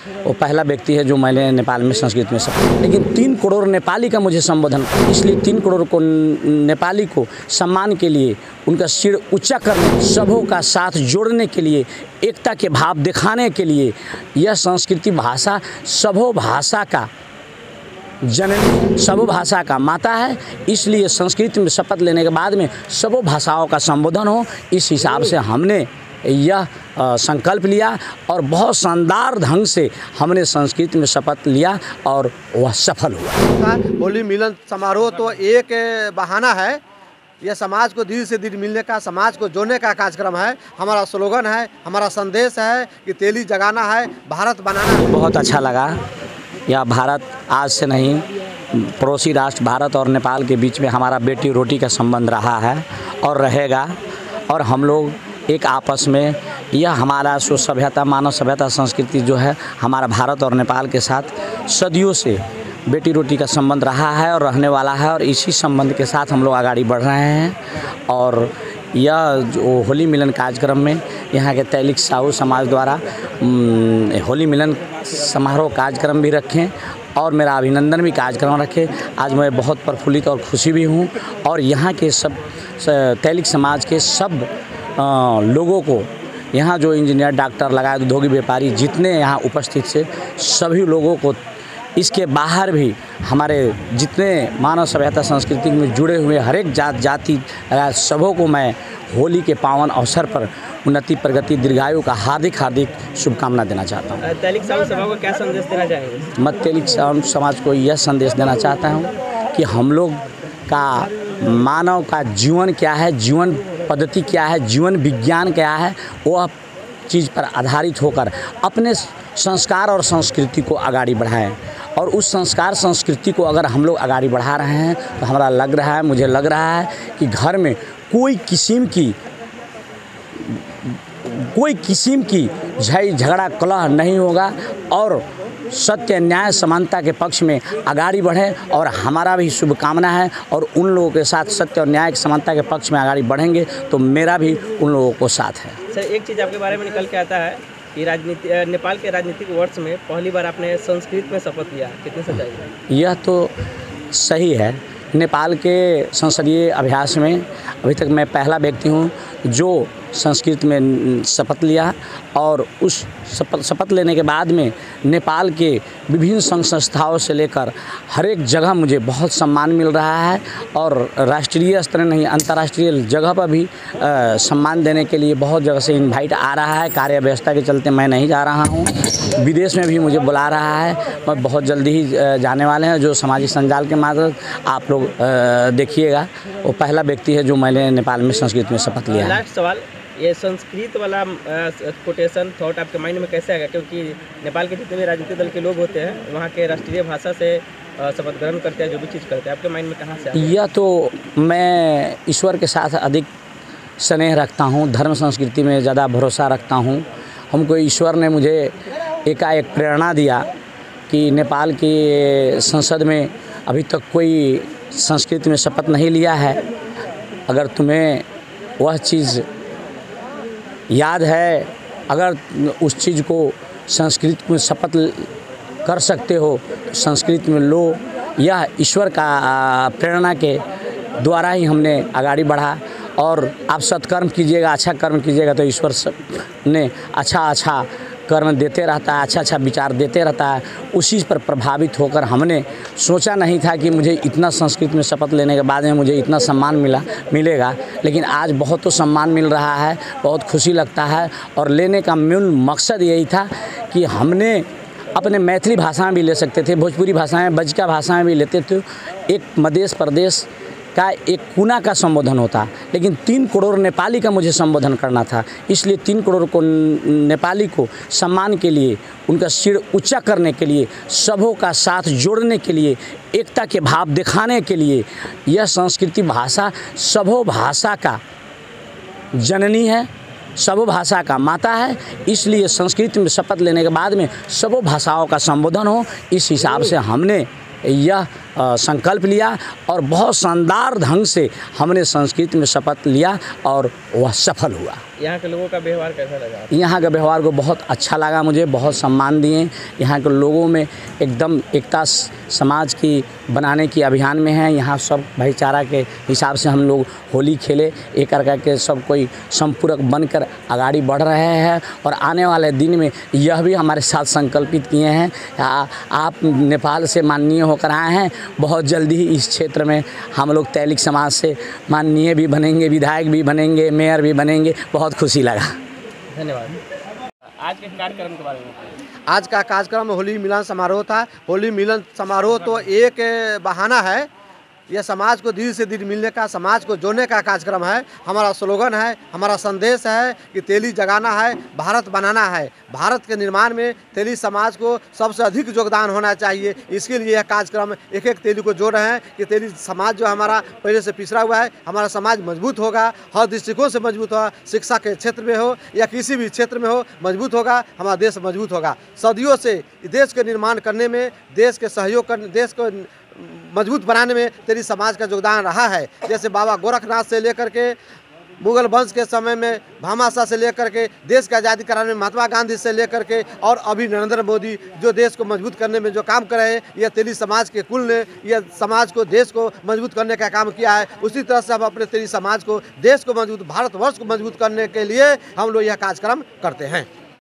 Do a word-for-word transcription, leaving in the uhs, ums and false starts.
वो पहला व्यक्ति है जो मैंने नेपाल में संस्कृत में शपथ। लेकिन तीन करोड़ नेपाली का मुझे संबोधन, इसलिए तीन करोड़ को नेपाली को सम्मान के लिए, उनका सिर ऊंचा करने, सबों का साथ जोड़ने के लिए, एकता के भाव दिखाने के लिए, यह संस्कृति भाषा सबों भाषा का जननी, सबों भाषा का माता है। इसलिए संस्कृत में शपथ लेने के बाद में सबों भाषाओं का संबोधन हो, इस हिसाब से हमने यह संकल्प लिया और बहुत शानदार ढंग से हमने संस्कृत में शपथ लिया और वह सफल हुआ। होली मिलन समारोह तो एक बहाना है, यह समाज को दिल से दिल मिलने का, समाज को जोड़ने का कार्यक्रम है। हमारा स्लोगन है, हमारा संदेश है कि तेली जगाना है, भारत बनाना है। बहुत अच्छा लगा। यह भारत आज से नहीं, पड़ोसी राष्ट्र भारत और नेपाल के बीच में हमारा बेटी रोटी का संबंध रहा है और रहेगा। और हम लोग एक आपस में, यह हमारा सो सभ्यता, मानव सभ्यता, संस्कृति जो है हमारा भारत और नेपाल के साथ सदियों से बेटी रोटी का संबंध रहा है और रहने वाला है। और इसी संबंध के साथ हम लोग आगे बढ़ रहे हैं। और यह जो होली मिलन कार्यक्रम में यहाँ के तैलिक साहू समाज द्वारा होली मिलन समारोह कार्यक्रम भी रखें और मेरा अभिनंदन भी कार्यक्रम रखे। आज मैं बहुत प्रफुल्लित और खुशी भी हूँ। और यहाँ के सब तैलिक समाज के सब आ, लोगों को, यहाँ जो इंजीनियर, डॉक्टर लगाए, उद्योगी, व्यापारी, जितने यहाँ उपस्थित से सभी लोगों को, इसके बाहर भी हमारे जितने मानव सभ्यता संस्कृति में जुड़े हुए हर एक जात जाति सबों को मैं होली के पावन अवसर पर उन्नति, प्रगति, दीर्घायु का हार्दिक हार्दिक शुभकामना देना चाहता हूँ। तैलिक साहू समाज को क्या संदेश देना चाहेंगे? मैं तैलिक साहू समाज को यह संदेश देना चाहता हूँ कि हम लोग का मानव का जीवन क्या है, जीवन पद्धति क्या है, जीवन विज्ञान क्या है, वह चीज़ पर आधारित होकर अपने संस्कार और संस्कृति को आगे बढ़ाएं। और उस संस्कार संस्कृति को अगर हम लोग आगे बढ़ा रहे हैं तो हमारा लग रहा है, मुझे लग रहा है कि घर में कोई किस्म की कोई किस्म की झई झगड़ा कलह नहीं होगा और सत्य, न्याय, समानता के पक्ष में आगे बढ़ें। और हमारा भी शुभकामना है और उन लोगों के साथ सत्य और न्याय, समानता के पक्ष में आगे बढ़ेंगे तो मेरा भी उन लोगों को साथ है। सर, एक चीज़ आपके बारे में निकल के आता है कि राजनीति, नेपाल के राजनीतिक वर्ष में पहली बार आपने संस्कृत में शपथ लिया, कितनी सच्चाई है? यह तो सही है। नेपाल के संसदीय अभ्यास में अभी तक मैं पहला व्यक्ति हूँ जो संस्कृत में शपथ लिया। और उस शपथ शपथ लेने के बाद में नेपाल के विभिन्न संघ संस्थाओं से लेकर हर एक जगह मुझे बहुत सम्मान मिल रहा है। और राष्ट्रीय स्तर नहीं, अंतर्राष्ट्रीय जगह पर भी आ, सम्मान देने के लिए बहुत जगह से इनवाइट आ रहा है। कार्य व्यवस्था के चलते मैं नहीं जा रहा हूँ, विदेश में भी मुझे बुला रहा है। मैं बहुत जल्दी ही जाने वाले हैं, जो सामाजिक संजाल के माध्यम आप लोग देखिएगा। वो पहला व्यक्ति है जो मैंने नेपाल में संस्कृत में शपथ लिया है। लास्ट सवाल, ये संस्कृत वाला कोटेशन थॉट आपके माइंड में कैसे आएगा? क्योंकि नेपाल के जितने भी राजनीतिक दल के लोग होते हैं वहाँ के राष्ट्रीय भाषा से शपथ ग्रहण करते हैं, जो भी चीज़ करते हैं, आपके माइंड में कहाँ से आएगा? यह तो मैं ईश्वर के साथ अधिक स्नेह रखता हूँ, धर्म संस्कृति में ज़्यादा भरोसा रखता हूँ। हमको ईश्वर ने मुझे एकाएक प्रेरणा दिया कि नेपाल की संसद में अभी तक कोई संस्कृत में शपथ नहीं लिया है। अगर तुम्हें वह चीज़ याद है, अगर उस चीज़ को संस्कृत में शपथ कर सकते हो तो संस्कृत में लो। यह ईश्वर का प्रेरणा के द्वारा ही हमने आगे बढ़ा। और आप सत्कर्म कीजिएगा, अच्छा कर्म कीजिएगा तो ईश्वर ने अच्छा अच्छा कर्म देते रहता है, अच्छा अच्छा विचार देते रहता है। उसी पर प्रभावित होकर हमने सोचा नहीं था कि मुझे इतना संस्कृत में शपथ लेने के बाद में मुझे इतना सम्मान मिला मिलेगा लेकिन आज बहुत तो सम्मान मिल रहा है, बहुत खुशी लगता है। और लेने का मूल मकसद यही था कि हमने अपने मैथिली भाषा में भी ले सकते थे, भोजपुरी भाषा में, बजका भाषा में भी लेते थे। एक मध्य प्रदेश का एक कोना का संबोधन होता, लेकिन तीन करोड़ नेपाली का मुझे संबोधन करना था। इसलिए तीन करोड़ को नेपाली को सम्मान के लिए, उनका सिर ऊंचा करने के लिए, सबों का साथ जोड़ने के लिए, एकता के भाव दिखाने के लिए, यह संस्कृति भाषा सबों भाषा का जननी है, सबों भाषा का माता है। इसलिए संस्कृत में शपथ लेने के बाद में सबों भाषाओं का संबोधन हो, इस हिसाब से हमने यह आ, संकल्प लिया और बहुत शानदार ढंग से हमने संस्कृत में शपथ लिया और वह सफल हुआ। यहाँ के लोगों का व्यवहार कैसा लगा? यहाँ का व्यवहार को बहुत अच्छा लगा मुझे, बहुत सम्मान दिए। यहाँ के लोगों में एकदम एकता समाज की बनाने की अभियान में है। यहाँ सब भाईचारा के हिसाब से हम लोग होली खेले, एक करके सब कोई संपूरक बनकर आगाड़ी बढ़ रहे हैं और आने वाले दिन में यह भी हमारे साथ संकल्पित किए हैं। आ, आप नेपाल से माननीय होकर आए हैं, बहुत जल्दी ही इस क्षेत्र में हम लोग तैलिक समाज से माननीय भी बनेंगे, विधायक भी बनेंगे, मेयर भी बनेंगे। बहुत खुशी लगा। धन्यवाद। आज के कार्यक्रम के बारे में बताइए। आज का कार्यक्रम होली मिलन समारोह था। होली मिलन समारोह तो एक बहाना है, यह समाज को दिल से दिल मिलने का, समाज को जोड़ने का कार्यक्रम है। हमारा स्लोगन है, हमारा संदेश है कि तेली जगाना है, भारत बनाना है। भारत के निर्माण में तेली समाज को सबसे अधिक योगदान होना चाहिए। इसके लिए यह कार्यक्रम एक एक तेली को जोड़ रहे हैं कि तेली समाज जो हमारा पहले से पिछड़ा हुआ है, हमारा समाज मजबूत होगा, हर दृष्टिकोण से मजबूत होगा। शिक्षा के क्षेत्र में हो या किसी भी क्षेत्र में हो, मजबूत होगा, हमारा देश मजबूत होगा। सदियों से देश के निर्माण करने में, देश के सहयोग करने, देश को मजबूत बनाने में तेली समाज का योगदान रहा है। जैसे बाबा गोरखनाथ से लेकर के मुगल वंश के समय में भामाशाह से लेकर के देश की आज़ादी कराने में महात्मा गांधी से लेकर के और अभी नरेंद्र मोदी जो देश को मजबूत करने में जो काम कर रहे हैं, यह तेली समाज के कुल ने यह समाज को, देश को मजबूत करने का काम किया है। उसी तरह से हम अपने तेली समाज को, देश को मजबूत, भारतवर्ष को मजबूत करने के लिए हम लोग यह कार्यक्रम करते हैं।